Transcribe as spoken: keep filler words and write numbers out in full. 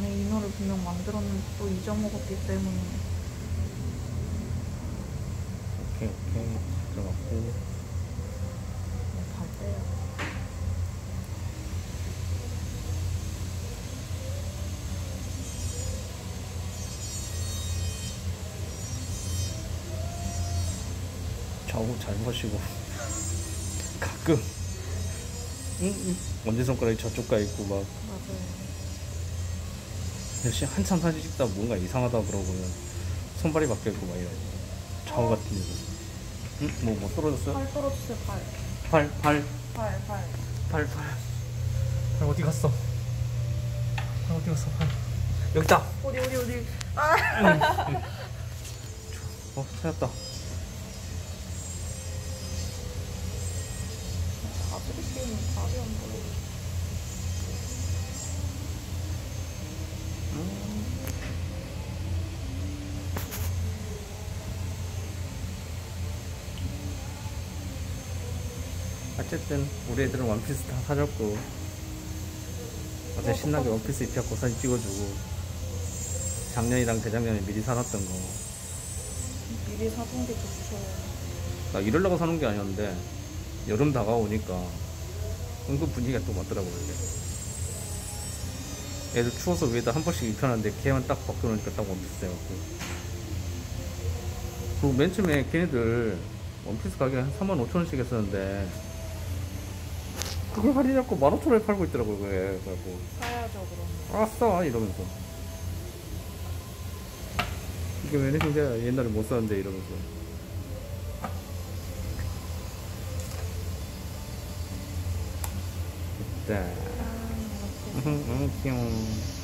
안에 이너를 분명 만들었는데 또 잊어먹었기 때문에. 오케이 오케이 들어갔고. 다 빼요. 좌우 잘 보시고. 가끔 응, 응. 엄지손가락이 저쪽 가 있고 막. 맞아요. 역시 한참 사진 찍다 뭔가 이상하다 그러고는 손발이 바뀌고 막 이러고. 좌우 같은 데도. 응? 뭐, 뭐 떨어졌어요? 팔 떨어주세요. 팔. 팔, 팔, 팔, 팔. 팔, 팔. 팔 어디 갔어? 팔 어디 갔어? 팔. 여기 있다. 어디, 어디, 어디. 아! 응, 응. 어, 찾았다. 가지고 게임은 답이 안 보여. 어쨌든 우리 애들은 원피스 다 사줬고 어제 신나게 원피스 입혀갖고 사진 찍어주고 작년이랑 재작년에 미리 사놨던 거 미리 사둔 게 좋죠. 나 이러려고 사는 게 아니었는데 여름 다가오니까 은근 분위기가 또 맞더라고요. 이게 애들 추워서 위에다 한 번씩 입혀놨는데 걔만 딱 벗겨놓으니까 딱 원피스 해갖고. 그리고 맨 처음에 걔네들 원피스 가격이 한 삼만 오천 원씩 했었는데 그걸 할인해갖고 만 오천 원에 팔고 있더라고요. 그래. 그래갖고 사야죠, 그럼. 아싸 이러면서 이게 왜냐면 옛날에 못 샀는데 이러면서. 네. 아, 이렇게. 응, 응, 귀여워.